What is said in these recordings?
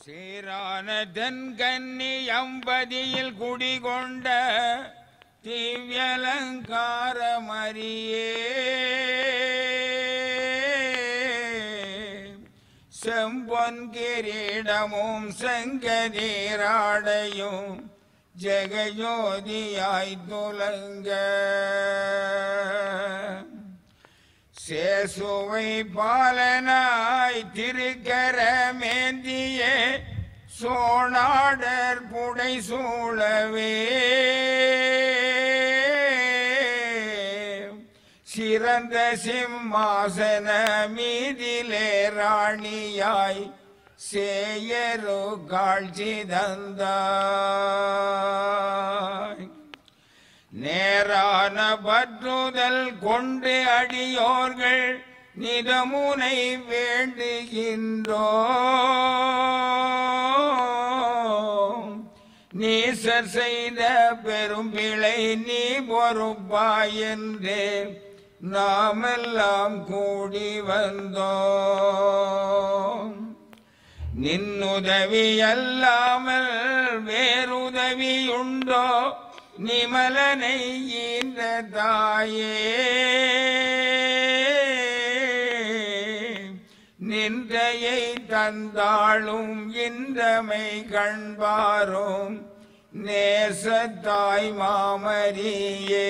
சீரான தென்கன்னி அம்பதியில் குடிகொண்ட திவ்யலங்கார மரியே செம்பொன் கிரீடமும் செங்கதீராடையும் ஜெகஜோதியாய் துலங்க சேசுவை பாலனாய் திருக்கரமேந்திய சோணாடர் புடை சூழவே சிறந்த சிம்மாசன மீதிலே ராணியாய் சேயரு காட்சி தந்தாய் நேரான பற்றுதல் கொண்டு அடியோர்கள் நிதமுனை வேண்டுகின்றோம் நீசர் செய்த பெரும் பிழை நீ பொறுப்பாய் என்றே நாமெல்லாம் கூடி வந்தோம் நின்னுதவி அல்லாமல் வேறுதவியுண்டோ நிமலனை ஈன்ற தாயே நின்றையை தந்தாளும் இன்றமை கண்பாரும் நேசத்தாய் மாமரியே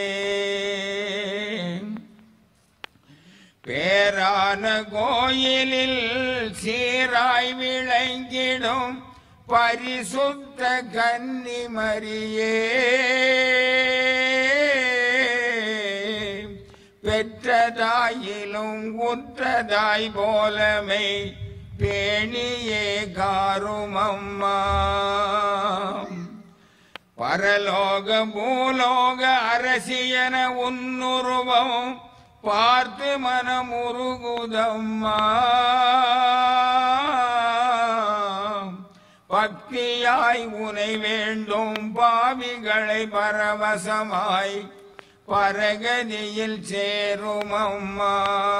பேரான கோயிலில் சீராய் விளங்கிடும் பரிசுத்த கன்னிமரியே பெற்றதாயிலும் உற்றதாய் போலமை பேணியே காருமம்மா பரலோக பூலோக அரசியன உன்னுருவம் பார்த்து மனமுருகுதம்மா பக்தியாய் உனை வேண்டும் பாவிகளை பரவசமாய் பரகதியில் சேருமம்மா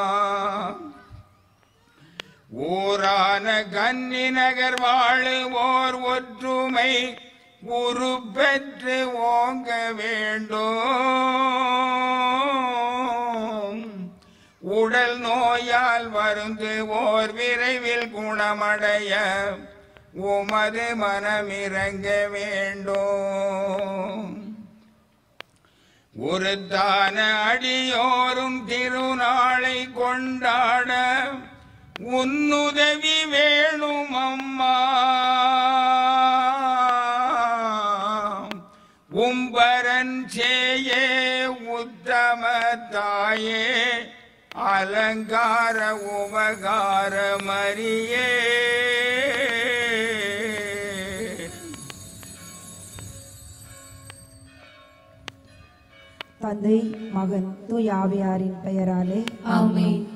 ஊரான கன்னி நகர் வாழுவோர் ஒற்றுமை உரு பெற்று ஓங்க வேண்டும் உடல் நோயால் வருந்துவோர் விரைவில் குணமடைய உமது மனமிறங்க வேண்டும் உருத்தான அடியோரும் திருநாளை கொண்டாட உன்னுதவி வேணும் அம்மா உம்பரன் சேயே உத்தம தாயே அலங்கார உபகார மரியே தந்தை மகன் தூய ஆவியாரின் பெயராலே ஆமென்.